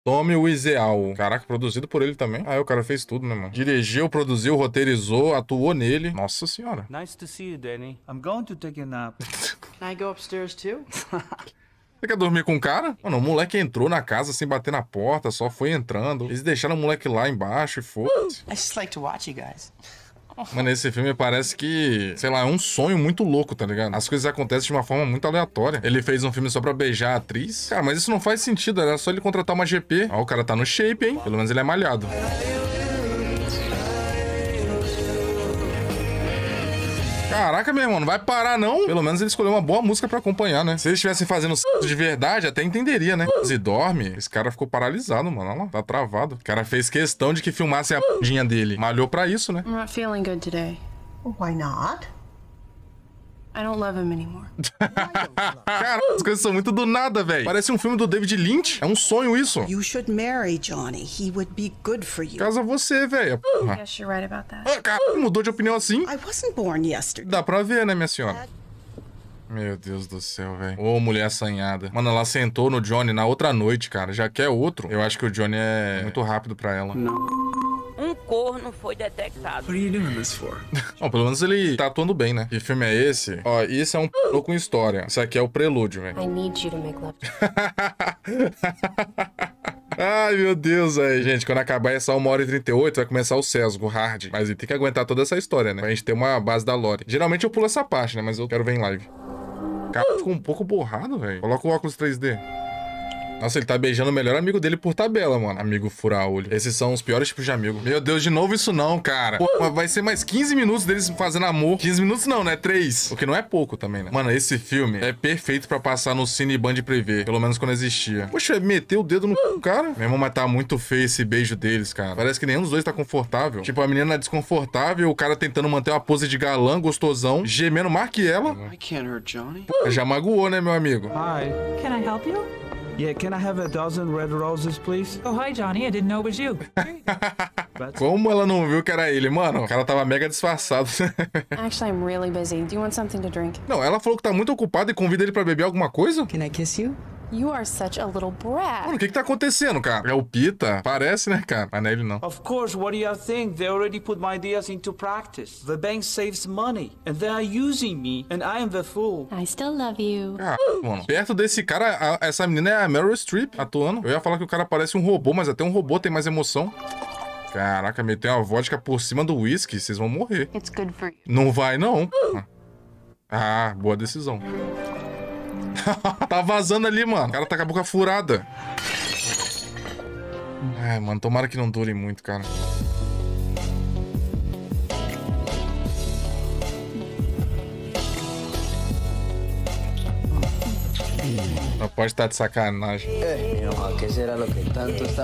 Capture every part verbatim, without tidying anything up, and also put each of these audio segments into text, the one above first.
Tommy Wiseau. Caraca, produzido por ele também. Ah, o cara fez tudo, né, mano? Dirigiu, produziu, roteirizou, atuou nele. Nossa senhora. Nice to see you, Danny. I'm going to take a nap. Can I go upstairs too? Você quer dormir com o cara? Mano, o moleque entrou na casa sem bater na porta, só foi entrando. Eles deixaram o moleque lá embaixo e foda-se. I just like to watch you guys. Mano, esse filme parece que, sei lá, é um sonho muito louco, tá ligado? As coisas acontecem de uma forma muito aleatória. Ele fez um filme só pra beijar a atriz. Cara, mas isso não faz sentido, era só ele contratar uma G P. Ó, o cara tá no shape, hein? Pelo menos ele é malhado. Caraca, meu irmão, não vai parar, não? Pelo menos ele escolheu uma boa música pra acompanhar, né? Se eles estivessem fazendo sexo de verdade, até entenderia, né? Se dorme, esse cara ficou paralisado, mano. Olha lá, tá travado. O cara fez questão de que filmasse a p***inha dele. Malhou pra isso, né? I'm not feeling good today. Why not? I don't love him anymore. Cara, as coisas são muito do nada, velho. Parece um filme do David Lynch. É um sonho isso. You should marry Johnny. He would be good for you. Casa você, velho. Yes, you're right about that. Ah, cara, mudou de opinião assim? I wasn't born yesterday. Dá pra ver, né, minha senhora? Meu Deus do céu, velho. Ô, mulher assanhada. Mano, ela sentou no Johnny na outra noite, cara. Já quer outro. Eu acho que o Johnny é muito rápido pra ela. Um corno foi detectado. What are you doing this for? Bom, pelo menos ele tá atuando bem, né? Que filme é esse? Ó, isso é um p*** com história. Isso aqui é o prelúdio, velho. I need you to make love. Ai, meu Deus, aí. Gente, quando acabar essa uma hora e trinta e oito, vai começar o Sesgo, o hard. Mas ele tem que aguentar toda essa história, né? Pra gente ter uma base da lore. Geralmente eu pulo essa parte, né? Mas eu quero ver em live. Cara, ficou um pouco borrado, velho. Coloca o óculos três D. Nossa, ele tá beijando o melhor amigo dele por tabela, mano. Amigo fura-olho. Esses são os piores tipos de amigo. Meu Deus, de novo isso não, cara. Pô, mas vai ser mais quinze minutos deles fazendo amor. quinze minutos não, né? três. O que não é pouco também, né? Mano, esse filme é perfeito pra passar no Cine Band Privé. Pelo menos quando existia. Poxa, meteu o dedo no c... cara. Meu irmão, mas tá muito feio esse beijo deles, cara. Parece que nenhum dos dois tá confortável. Tipo, a menina é desconfortável, o cara tentando manter uma pose de galã, gostosão, gemendo mais que ela. I can't hurt Johnny. Pô, já magoou, né, meu amigo? Hi. Can I help you? Yeah, can I have a dozen red roses, please? Oh, hi, Johnny. I didn't know it was you. Como ela não viu que era ele, mano? O cara tava mega disfarçado. Actually, I'm really busy. Do you want something to drink? Não, ela falou que tá muito ocupada e convida ele pra beber alguma coisa? Can I kiss you? You are such a little brat. Mano, o que que tá acontecendo, cara? É o Pita? Parece, né, cara? Mas não é ele, não. Of course, what do you think? They already put my ideas into practice. The bank saves money, and they are using me, and I am the fool. I still love you. Ah, mano. Perto desse cara, a- essa menina é a Meryl Streep atuando. Eu ia falar que o cara parece um robô, mas até um robô tem mais emoção. Caraca, meteu uma vodka por cima do whisky, vocês vão morrer. It's good for you. Não vai, não. Ah, boa decisão. Tá vazando ali, mano. O cara tá com a boca furada. Ai, mano, tomara que não dure muito, cara. Não pode estar de sacanagem. ¿Qué será lo que tanto está?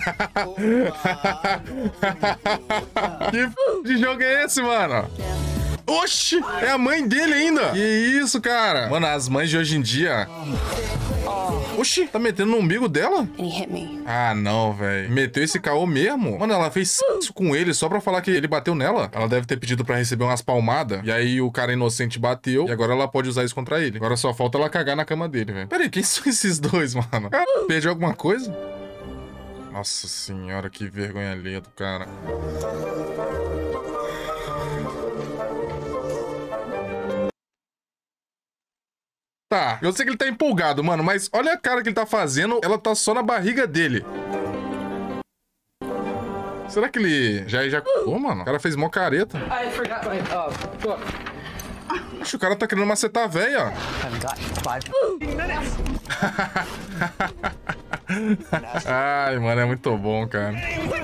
Que f... de jogo é esse, mano? Oxi, é a mãe dele ainda. Que isso, cara? Mano, as mães de hoje em dia... Oxi, tá metendo no umbigo dela? And he hit me. Ah, não, velho. Meteu esse caô mesmo? Mano, ela fez isso com ele só pra falar que ele bateu nela. Ela deve ter pedido pra receber umas palmadas. E aí o cara inocente bateu. E agora ela pode usar isso contra ele. Agora só falta ela cagar na cama dele, velho. Pera aí, quem são esses dois, mano? Cara, perdeu alguma coisa? Nossa senhora, que vergonha alheia do cara. Tá, eu sei que ele tá empolgado, mano, mas olha a cara que ele tá fazendo, ela tá só na barriga dele. Será que ele já ejaculou, mano? O cara fez mó careta. I forgot my uh, book. Oxe, o cara tá querendo macetar a véia, ó. I've got five minutes. Ai, mano, é muito bom, cara.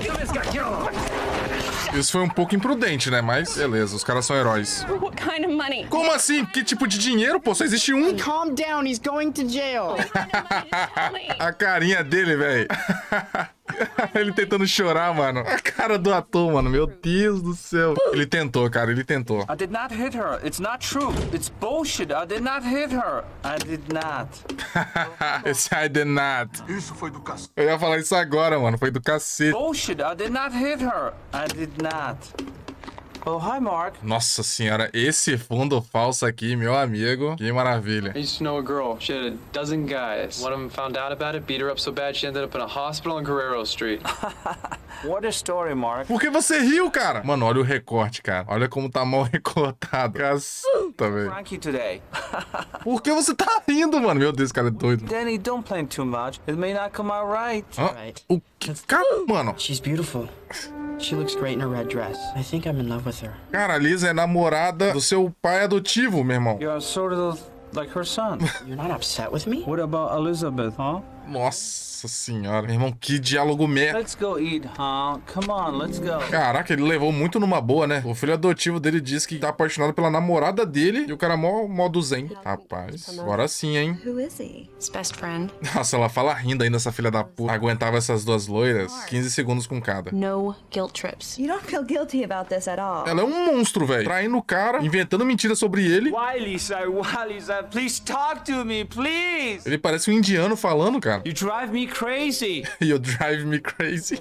Isso foi um pouco imprudente, né? Mas beleza, os caras são heróis. What kind of money? Como assim? Que tipo de dinheiro? Pô, só existe um. Calm down, he's going to jail. A carinha dele, velho. Ele tentando chorar, mano. A cara do ator, mano. Meu Deus do céu. Ele tentou, cara. Ele tentou. I did not hit her. It's not true. It's bullshit. I did not hit her. I did not. Esse I did not. Isso foi do cacete. Eu ia falar isso agora, mano. Foi do cacete. Bullshit. I did not hit her. I did not. Oh, hi, Mark. Nossa senhora, esse fundo falso aqui, meu amigo, que maravilha. I used to know a girl. She had a dozen guys. One of them found out about it, beat her up so bad she ended up in a hospital on Guerrero Street. What a story, Mark. Por que você riu, cara? Mano, olha o recorte, cara. Olha como tá mal recortado. Caceta, velho. Frankie today. Por que você tá rindo, mano? Meu Deus, esse cara é doido. Danny, don't plan too much. It may not come out right. Ah, o que? Cara, mano. She's beautiful. She looks great in a red dress. I think I'm in love with her. Cara, a Lisa é namorada do seu pai adotivo, meu irmão. You're sort of like her son. You're not upset with me? What about Elizabeth, huh? Nossa senhora. Meu irmão, que diálogo merda. Let's go eat, huh? Come on, let's go. Caraca, ele levou muito numa boa, né? O filho adotivo dele disse que tá apaixonado pela namorada dele e o cara é mó, mó do zen. Rapaz, agora sim, hein? Who is he? His best friend. Nossa, ela fala rindo ainda, essa filha da puta. Aguentava essas duas loiras quinze segundos com cada. No guilt trips. You don't feel guilty about this at all. Ela é um monstro, velho. Traindo o cara, inventando mentiras sobre ele. Why, Lisa? Why, Lisa? Please talk to me, please. Ele parece um indiano falando, cara. You drive me crazy. You drive me crazy.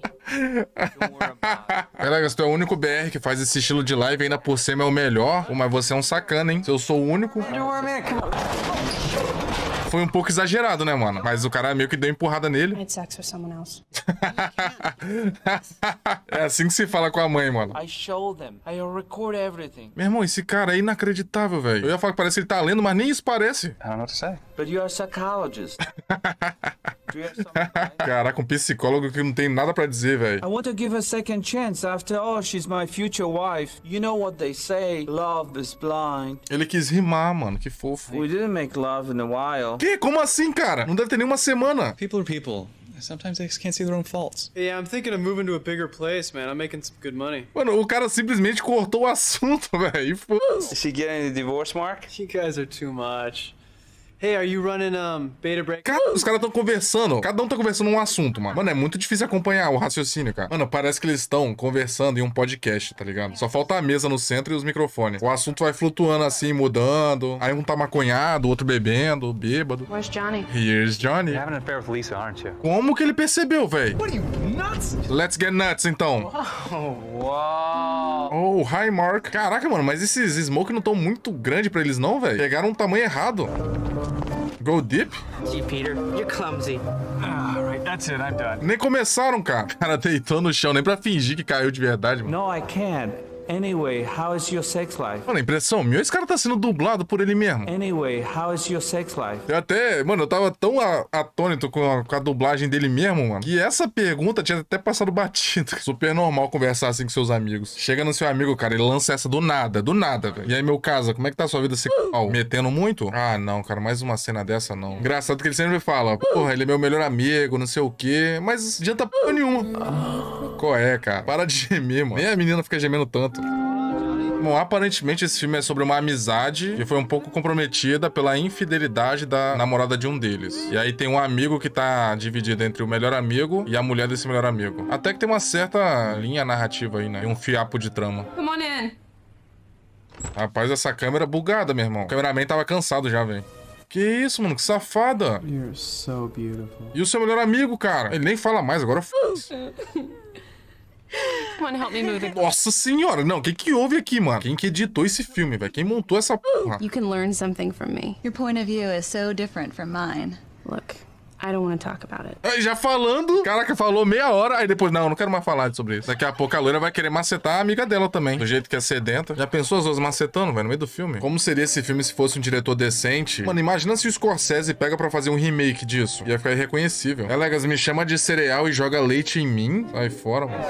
Galera, se tu é o único B R que faz esse estilo de live, ainda por cima é o melhor. Pô, mas você é um sacana, hein? Se eu sou o único... Foi um pouco exagerado, né, mano? Mas o cara meio que deu empurrada nele. I had sex with someone else. É assim que se fala com a mãe, mano. I show them. I record everything. Meu irmão, esse cara é inacreditável, velho. Eu ia falar que parece que ele tá lendo, mas nem isso parece. I don't know what to say. But you're a psychologist. Do you have some... Caraca, um psicólogo que não tem nada pra dizer, velho. I want to give her a second chance. After all, she's my future wife. You know what they say, love is blind. Ele quis rimar, mano. Que fofo. We didn't make love in a while. Que? Como assim, cara? Não deve ter nenhuma semana. People are people. Sometimes they can't see their own faults. Yeah, I'm thinking of moving to a bigger place, man. I'm making some good money. Mano, o cara simplesmente cortou o assunto, velho. Is she getting the divorce, Mark? You guys are too much. Hey, are you running um beta break? Cara, os caras estão conversando. Cada um tá conversando um assunto, mano. Mano, é muito difícil acompanhar o raciocínio, cara. Mano, parece que eles estão conversando em um podcast, tá ligado? Só falta a mesa no centro e os microfones. O assunto vai flutuando assim, mudando. Aí um tá maconhado, o outro bebendo, bêbado. Where's Johnny? Here's Johnny. You're having an affair with Lisa, aren't you? Como que ele percebeu, velho? What are you, nuts? Let's get nuts, então. Oh, wow. Oh, hi, Mark. Caraca, mano, mas esses smoke não estão muito grandes pra eles não, velho. Pegaram um tamanho errado. Go deep? Gee, Peter, you're clumsy. All right, that's it. I'm done. Nem começaram, cara. O cara deitou no chão, nem pra fingir que caiu de verdade, mano. No, I can't. Anyway, how is your sex life? Mano, a impressão minha, esse cara tá sendo dublado por ele mesmo. Anyway, how is your sex life? Eu até, mano, eu tava tão a- atônito com a, com a dublagem dele mesmo, mano, que essa pergunta tinha até passado batido. Super normal conversar assim com seus amigos. Chega no seu amigo, cara, ele lança essa do nada, do nada, velho. E aí, meu caso, como é que tá a sua vida sexual? Metendo muito? Ah, não, cara, mais uma cena dessa, não. Engraçado que ele sempre fala, porra, ele é meu melhor amigo, não sei o quê, mas adianta porra nenhuma. Qual é, cara? Para de gemer, mano. Nem a menina fica gemendo tanto. Bom, aparentemente esse filme é sobre uma amizade que foi um pouco comprometida pela infidelidade da namorada de um deles. E aí tem um amigo que tá dividido entre o melhor amigo e a mulher desse melhor amigo. Até que tem uma certa linha narrativa aí, né? E um fiapo de trama. Come on in. Rapaz, essa câmera é bugada, meu irmão. O cameraman tava cansado já, velho. Que isso, mano? Que safada. You're so beautiful. E o seu melhor amigo, cara? Ele nem fala mais, agora f***. Come on, help me move the... Nossa senhora, não, o que que houve aqui, mano? Quem que editou esse filme, velho? Quem montou essa porra? You can learn something from me. Your point of view is so different from mine. Look, I don't want to talk about it. Aí já falando, caraca, falou meia hora, aí depois, não, não quero mais falar sobre isso. Daqui a pouco a loira vai querer macetar a amiga dela também, do jeito que é sedenta. Já pensou as duas macetando, velho, no meio do filme? Como seria esse filme se fosse um diretor decente? Mano, imagina se o Scorsese pega pra fazer um remake disso. Ia ficar irreconhecível. Elegas, me chama de cereal e joga leite em mim. Sai fora, mano.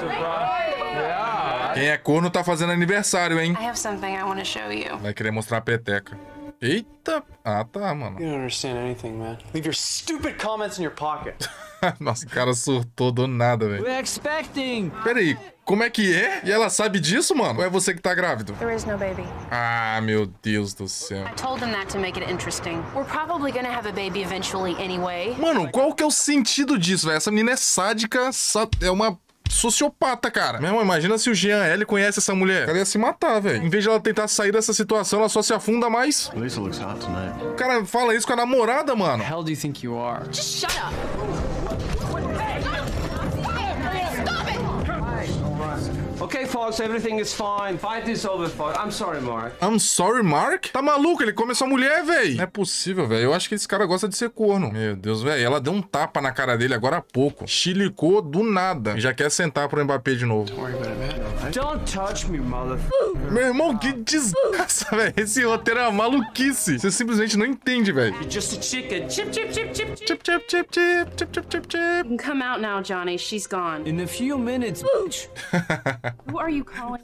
Quem é corno tá fazendo aniversário, hein? I have something I want to show you. Vai querer mostrar a peteca. Eita! Ah, tá, mano. You don't understand anything, man. Leave your stupid comments in your pocket. Nossa, o cara surtou do nada, velho. We're expecting. Pera aí, como é que é? E ela sabe disso, mano? Ou é você que tá grávido? There is no baby. Ah, meu Deus do céu. I told them that to make it interesting. We're probably gonna have a baby eventually anyway. Mano, qual que é o sentido disso, velho? Essa menina é sádica, sa- é uma sociopata, cara. Meu irmão, imagina se o Jean L conhece essa mulher. Ela ia se matar, velho. Em vez de ela tentar sair dessa situação, ela só se afunda mais. Lisa looks hot tonight. O cara fala isso com a namorada, mano. How do you think you are? Just shut up. Okay, folks. Everything is fine. Fight is over, folks. I'm sorry, Mark. I'm sorry, Mark? Tá maluco? Ele come essa mulher, velho. Não é possível, velho. Eu acho que esse cara gosta de ser corno. Meu Deus, velho. Ela deu um tapa na cara dele agora há pouco. Chilicou do nada. E já quer sentar pro Mbappé de novo. Don't touch me, motherfucker. Meu irmão, que desgraça, velho. Esse roteiro é uma maluquice. Você simplesmente não entende, velho. You're just a chicken. Chip, chip, chip, chip, chip. Chip, chip, chip, chip, chip, chip, chip, chip. You can come out now, Johnny. She's gone. In a few minutes, bitch. Who are you calling?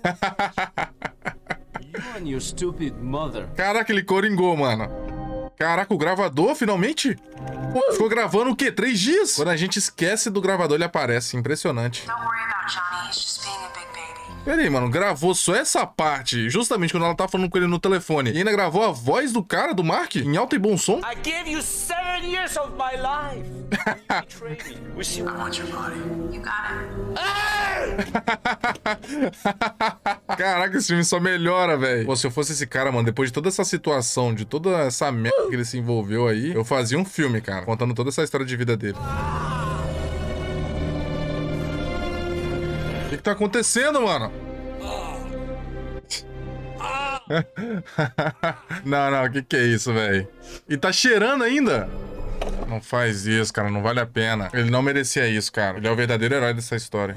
You and your stupid mother. Caraca, ele coringou, mano. Caraca, o gravador, finalmente? Pô, ficou gravando o quê? Três dias? Quando a gente esquece do gravador, ele aparece. Impressionante. Don't worry about Johnny. He's just being a big baby. Pera aí, mano. Gravou só essa parte, justamente quando ela tá falando com ele no telefone. E ainda gravou a voz do cara, do Mark, em alto e bom som. I gave you seven years of my life. You betrayed me. We see. I want your body. You got it. Caraca, esse filme só melhora, velho. Pô, se eu fosse esse cara, mano, depois de toda essa situação, de toda essa merda que ele se envolveu aí, eu fazia um filme, cara, contando toda essa história de vida dele. O que que tá acontecendo, mano? Não, não, o que que é isso, velho? E tá cheirando ainda? Não faz isso, cara, não vale a pena. Ele não merecia isso, cara. Ele é o verdadeiro herói dessa história.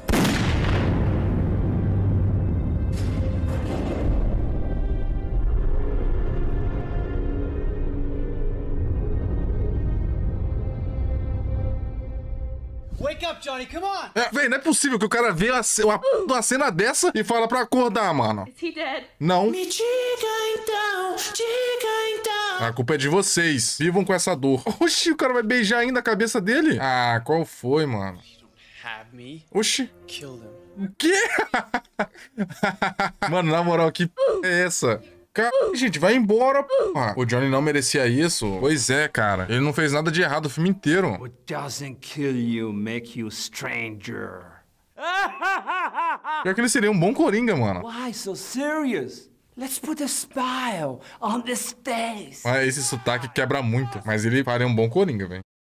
Wake up, Johnny. Come on. É, véi, não é possível que o cara vê uma, uma, uma cena dessa e fala pra acordar, mano. Is he dead? Não. Me diga então, diga então. A culpa é de vocês. Vivam com essa dor. Oxi, o cara vai beijar ainda a cabeça dele? Ah, qual foi, mano? Have me Oxi. kill them. O quê? Mano, na moral, que p é essa? Cara, gente, vai embora, porra. O Johnny não merecia isso. Pois é, cara. Ele não fez nada de errado o filme inteiro. What doesn't kill you make you stranger. Pior que ele seria um bom Coringa, mano. Why so serious? Let's put a smile on this face. Mas esse sotaque quebra muito. Mas ele faria um bom Coringa, velho.